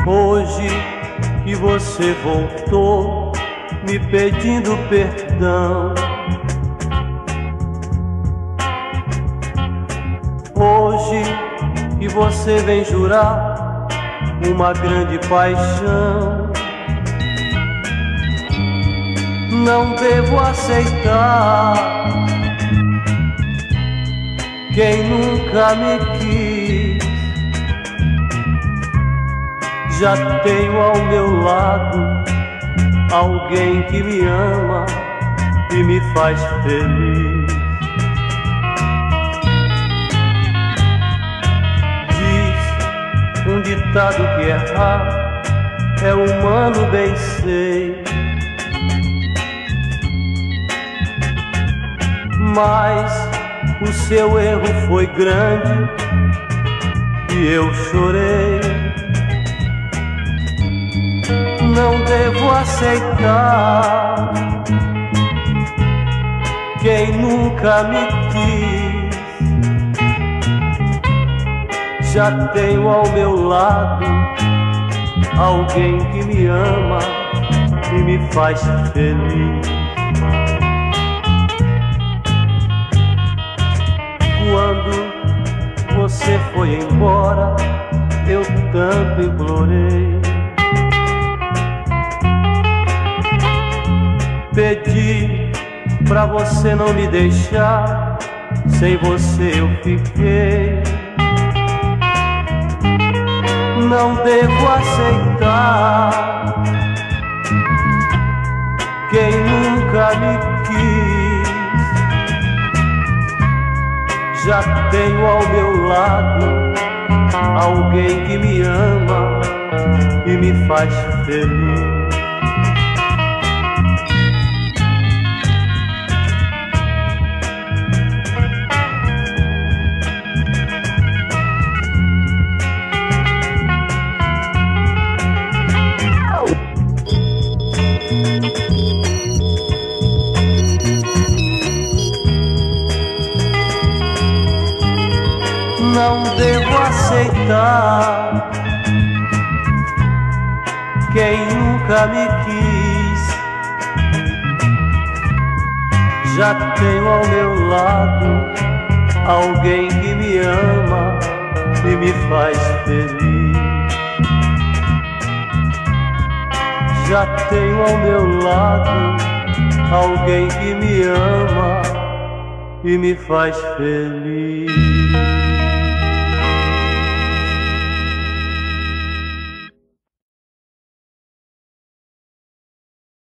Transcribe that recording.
Hoje que você voltou me pedindo perdão, hoje que você vem jurar uma grande paixão, não devo aceitar quem nunca me quis. Já tenho ao meu lado alguém que me ama e me faz feliz. Diz um ditado que errar é humano, bem sei, mas o seu erro foi grande e eu chorei. Não devo aceitar quem nunca me quis. Já tenho ao meu lado alguém que me ama e me faz feliz. Quando você foi embora, eu tanto implorei, pedi pra você não me deixar, sem você eu fiquei. Não devo aceitar quem nunca me quis. Já tenho ao meu lado alguém que me ama e me faz feliz. Não devo aceitar quem nunca me quis. Já tenho ao meu lado alguém que me ama e me faz feliz. Já tenho ao meu lado alguém que me ama e me faz feliz.